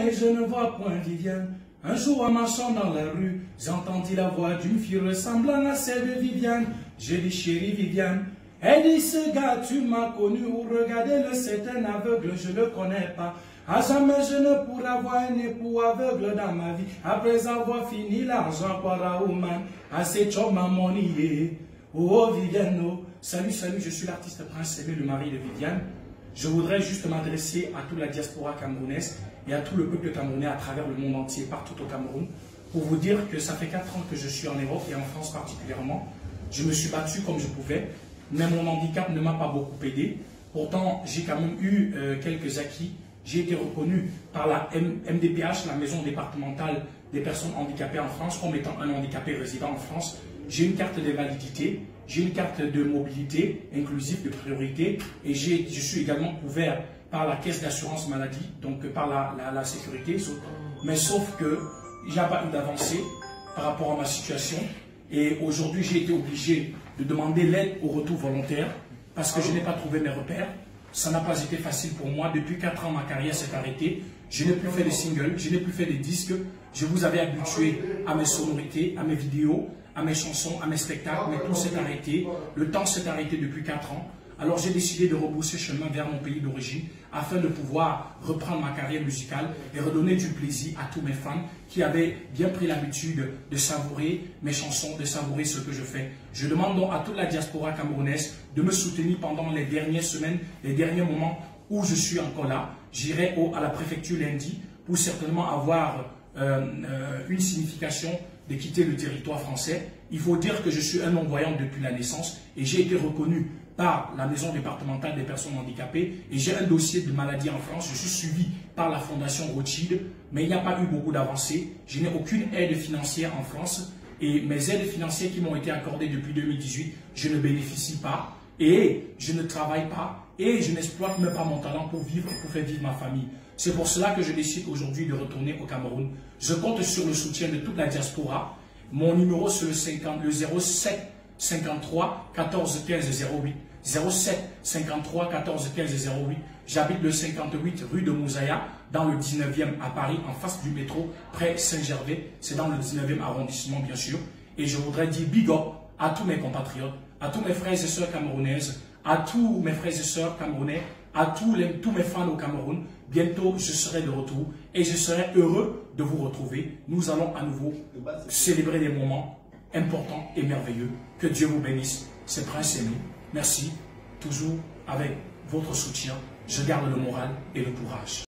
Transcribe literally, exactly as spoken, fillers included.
et je ne vois point Viviane. Un jour en marchant dans la rue, j'entendis la voix d'une fille ressemblant à celle de Viviane. J'ai dit chérie Viviane. Elle dit ce gars tu m'as connu ou regardez-le c'est un aveugle, je ne le connais pas. À jamais je ne pourrai avoir un époux aveugle dans ma vie. Après avoir fini l'argent pour la woman, assez chop ma money. Oh Viviane, oh. Salut, salut, je suis l'artiste Prince Aimé, le mari de Viviane. Je voudrais juste m'adresser à toute la diaspora camerounaise et à tout le peuple camerounais à travers le monde entier, partout au Cameroun, pour vous dire que ça fait quatre ans que je suis en Europe et en France particulièrement. Je me suis battu comme je pouvais, mais mon handicap ne m'a pas beaucoup aidé. Pourtant, j'ai quand même eu euh, quelques acquis. J'ai été reconnu par la M D P H, la Maison départementale des personnes handicapées en France, comme étant un handicapé résident en France. J'ai une carte de validité, j'ai une carte de mobilité inclusive de priorité et je suis également couvert par la caisse d'assurance maladie, donc par la, la, la sécurité. Mais sauf que il n'y a pas eu d'avancée par rapport à ma situation et aujourd'hui j'ai été obligé de demander l'aide au retour volontaire parce que je n'ai pas trouvé mes repères. Ça n'a pas été facile pour moi. Depuis quatre ans, ma carrière s'est arrêtée. Je n'ai plus fait de singles, je n'ai plus fait de disques. Je vous avais habitué à mes sonorités, à mes vidéos, à mes chansons, à mes spectacles, mais tout s'est arrêté. Le temps s'est arrêté depuis quatre ans. Alors j'ai décidé de rebrousser chemin vers mon pays d'origine afin de pouvoir reprendre ma carrière musicale et redonner du plaisir à tous mes fans qui avaient bien pris l'habitude de savourer mes chansons, de savourer ce que je fais. Je demande donc à toute la diaspora camerounaise de me soutenir pendant les dernières semaines, les derniers moments où je suis encore là. J'irai à la préfecture lundi pour certainement avoir euh, euh, une signification de quitter le territoire français. Il faut dire que je suis un non-voyant depuis la naissance et j'ai été reconnu par la Maison départementale des personnes handicapées et j'ai un dossier de maladie en France. Je suis suivi par la Fondation Rothschild, mais il n'y a pas eu beaucoup d'avancées. Je n'ai aucune aide financière en France et mes aides financières qui m'ont été accordées depuis deux mille dix-huit, je ne bénéficie pas et je ne travaille pas et je n'exploite même pas mon talent pour vivre, pour faire vivre ma famille. C'est pour cela que je décide aujourd'hui de retourner au Cameroun. Je compte sur le soutien de toute la diaspora. Mon numéro c'est le, cinquante, le zéro sept cinquante-trois quatorze quinze zéro huit. zéro sept cinquante-trois quatorze quinze zéro huit. J'habite le cinquante-huit rue de Mouzaya, dans le dix-neuvième à Paris, en face du métro, près Saint-Gervais. C'est dans le dix-neuvième arrondissement, bien sûr. Et je voudrais dire big up à tous mes compatriotes, à tous mes frères et sœurs camerounaises, à tous mes frères et sœurs camerounais, à tous, les, tous mes fans au Cameroun. Bientôt, je serai de retour et je serai heureux de vous retrouver. Nous allons à nouveau célébrer des moments importants et merveilleux. Que Dieu vous bénisse. C'est Prince Aimé. Merci. Toujours avec votre soutien, je garde le moral et le courage.